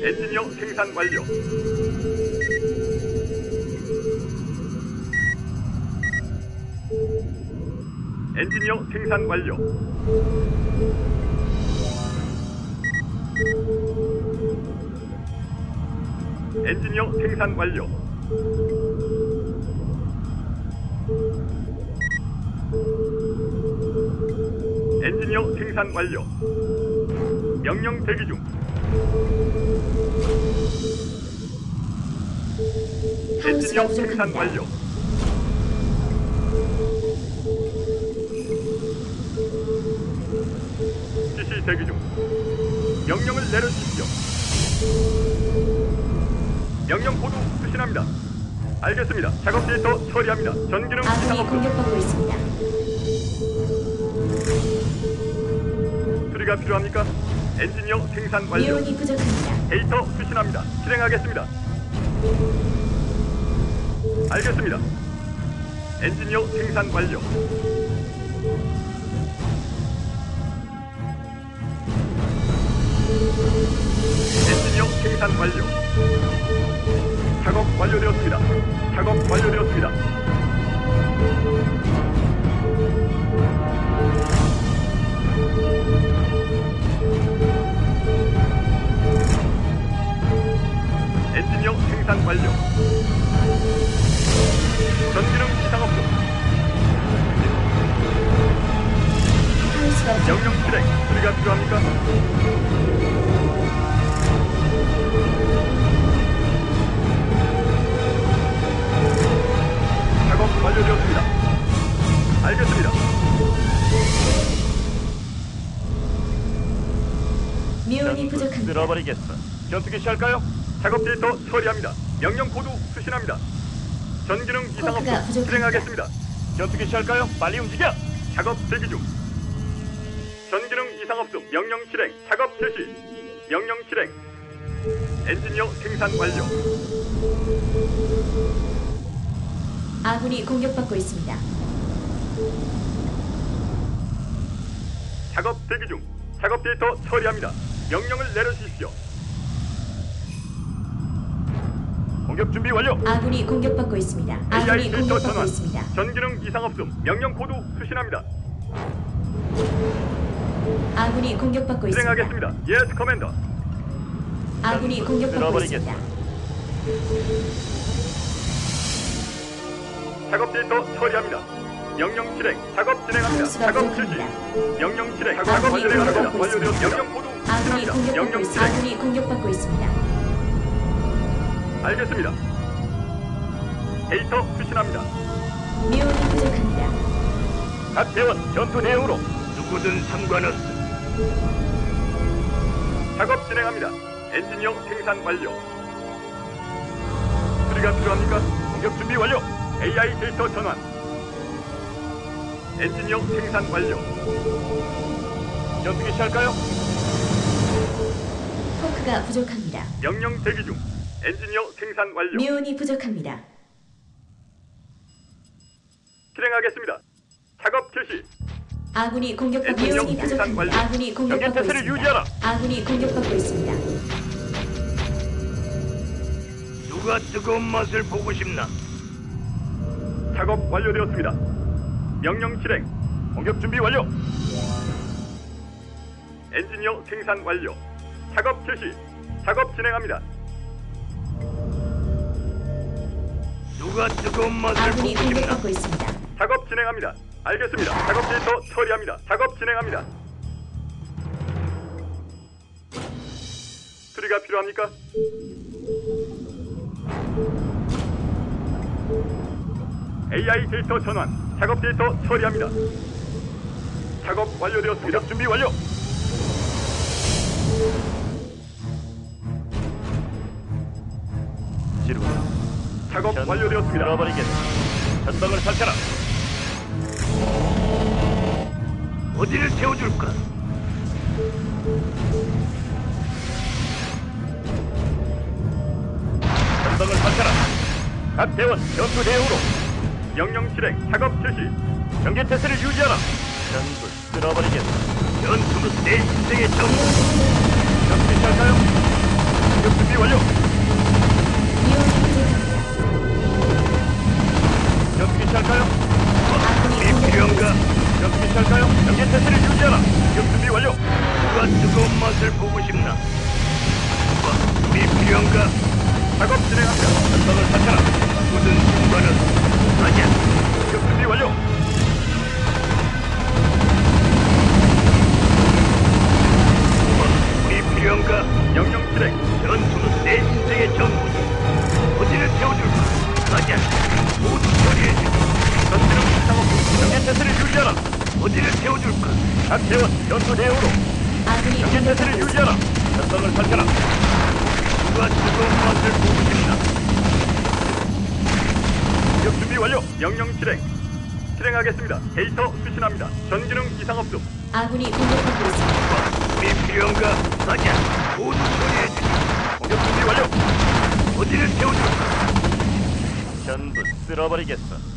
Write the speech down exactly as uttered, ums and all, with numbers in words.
엔지니어 생산 완료. 엔지니어 생산 완료. 엔지니어 생산 완료. 엔지니어 생산 완료. 명령 대기 중. 엔지니어 생산 완료. 지시 대기 중. 명령을 내려주십시오. 명령 코드 수신합니다. 알겠습니다. 작업 데이터 처리합니다. 전기능 이상 아군이 없음. 공격받고 있습니다. 수리가 필요합니까? 엔지니어 생산 완료. 미온이 부족합니다. 데이터 수신합니다. 실행하겠습니다. 알겠습니다. 엔지니어 생산 완료. 엔지니어 생산 완료. 작업 완료되었습니다. 작업 완료되었습니다. 엔지니어 생산 완료. 전기능 이상 없음. 하우스가 명령 부족합니다. 실행. 수리가 필요합니까? 작업 완료되었습니다. 알겠습니다. 미온이 부족합니다. 쓸어버리겠어. 전투기 시할까요? 작업 데이터 처리합니다. 명령 코드 수신합니다. 전기능 이상 코드가 없음. 부족합니다. 실행하겠습니다. 전투기 시할까요? 빨리 움직여. 작업 대기 중. 전기능 이상 없음. 명령 실행. 작업 개시. 명령 실행. 엔지니어 생산 완료. 아군이 공격받고 있습니다. 작업 대기 중. 작업 데이터 처리합니다. 명령을 내려주십시오. 공격 준비 완료. 아군이 공격받고 있습니다. 에이아이 아군이 데이터 공격받고 전환. 있습니다. 전기능 이상 없음. 명령 코드 수신합니다. 아군이 공격받고 있습니다. 실행하겠습니다. 예스 커맨더. 아군이 공격받고 쓸어버리겠다. 있습니다. 작업 데이터 처리합니다. 명령 실행. 작업 진행합니다. 하우스가 작업 실시. 부족합니다. 명령 실행. 작업 아군이 진행합니다. 공격받고 완료되었. 있습니다. 명령 코드 아군이 수신합니다. 공격받고 명령 있습니다. 실행. 아군이 공격받고 있습니다. 알겠습니다. 데이터 수신합니다. 미온이 부족합니다. 각 대원 전투 대응으로 누구든 상관없어. 작업 진행합니다. 엔지니어 생산 완료. 수리가 필요합니까? 공격 준비 완료. 에이아이 데이터 전환. 엔지니어 생산 완료. 전투기 시할까요? 포크가 부족합니다. 명령 대기 중. 엔지니어 생산 완료. 미온이 부족합니다. 실행하겠습니다. 작업 개시. 아군이 공격받고 엔지니어 있습니다. 생산 완료. 아군이 경계 공격받고 태세를 있습니다. 유지하라. 아군이 공격받고 있습니다. 누가 뜨거운 맛을 보고 싶나? 작업 완료되었습니다. 명령 실행. 공격 준비 완료. 엔지니어 생산 완료. 작업 개시. 작업 진행합니다. 누가 뜨거운 맛을 아군이 보고 싶나? 공격받고 있습니다. 작업 진행합니다. 알겠습니다. 작업 데이터 처리합니다. 작업 진행합니다. 수리가 필요합니까? 에이아이 데이터 전환. 작업 데이터 처리합니다. 작업 완료되었습니다. 공격 준비 완료. 지루. 작업 완료되었습니다. 잃어버리겠다. 전방을 살펴라. 어디를 태워줄까? 전방을 살펴라. 각 대원 전투 대응으로. 명령 실행. 작업 실시. 경계 태세를 유지하라. 전부 쓸어버리겠다. 전투는 내 인생의 전부. 전투 시작할까요? 작업 준비 완료. 에이아이 데이터 전환. 작업 진행합니다. 명령 실행. 작업 완료되었습니다. 알겠습니다. 공격 준비 완료. 미온이 부족합니다. 전투기 시작할까요? 아군이 이 공격받고 필요한가? 있습니다. 전투기 시작할까요? 경계 태세를 유지하라. 공격 준비 완료. 누가 뜨거운 맛을 보고 싶나? 이 필요한가? 작업 진행합니다. 전선을 살펴라. 모든 순간은 가자. 공격 준비 완료. 우리 필요한가? 명령 실행. 전투는 내 인생의 전부지. 어디를 태워줄까? 가자. 모두 처리해주지. 전투는 이상 없음. 경계 태세를 유지하라. 어디를 태워줄까? 각 대원 전투 대우로. 아군이 경계 태세를 공격받고 유지하라. 있습니다. 전선을 살펴라. 누가 뜨거운 맛을 보고 싶나? 공격 준비 완료. 명령 실행. 실행하겠습니다. 데이터 수신합니다. 전기능 이상 없음. 아군이 공격받고 있습니다. 우리 필요한가? 가자. 모두 처리해주지. 공격 준비 완료. 어디를 태워줄까? 전부 쓸어버리겠어.